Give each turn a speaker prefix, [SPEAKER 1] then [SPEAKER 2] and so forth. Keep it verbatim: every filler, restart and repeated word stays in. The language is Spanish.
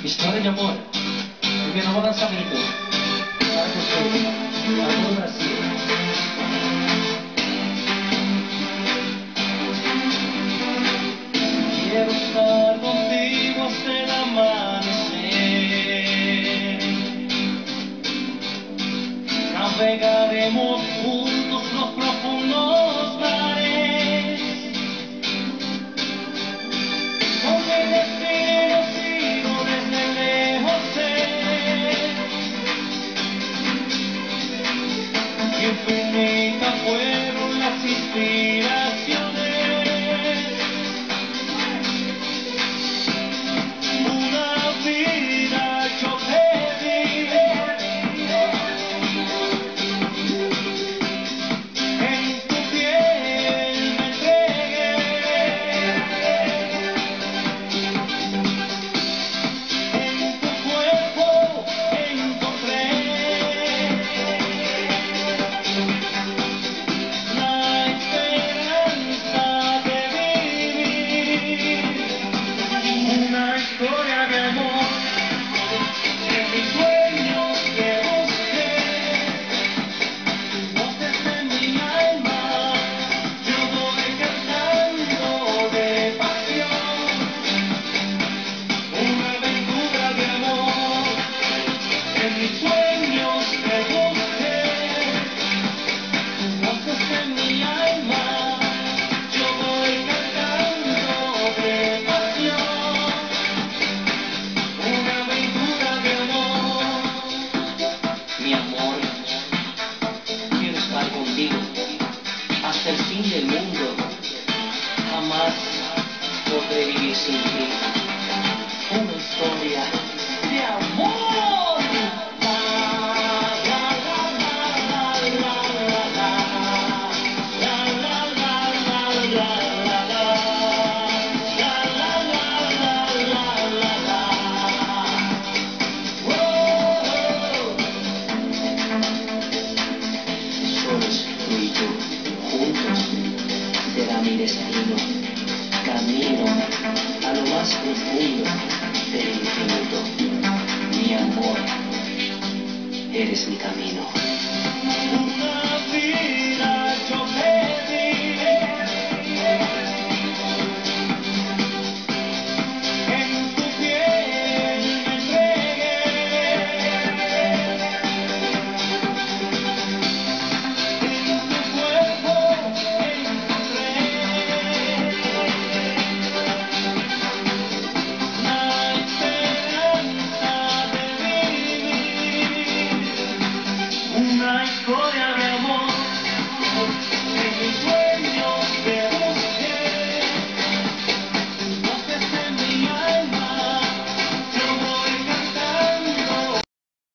[SPEAKER 1] História de amor, porque novo lançamento para você, para todo o Brasil. Quiero estar contigo hasta el amanecer. Navegaremos juntos los profundos mares, donde el destino sigo desde lejos sé. Infinitas fueron las inspiraciones. Una vida yo pedí, en tu piel me entregué, en tu cuerpo encontré la esperanza de vivir una historia de amor. En mis sueños que busqué, voces en mi alma, yo voy cantando de pasión, una aventura de amor. En mis sueños que busqué, voces en mi alma, yo voy cantando de pasión, una aventura de amor. Mi amor, quiero estar contigo hasta el fin del mundo. Jamás podré vivir sin ti. Una historia de amor. La, la, la, la, la, la, la, la. La, la, la, la, la, la, la. La, la, la, la, la, la, la. Solos tú y yo, juntos, será mi destino. Camino a lo más profundo del infinito. Mi amor, eres mi camino. Una vida yo pedí, en tu piel me entregué, en tu cuerpo encontré la esperanza de vivir una historia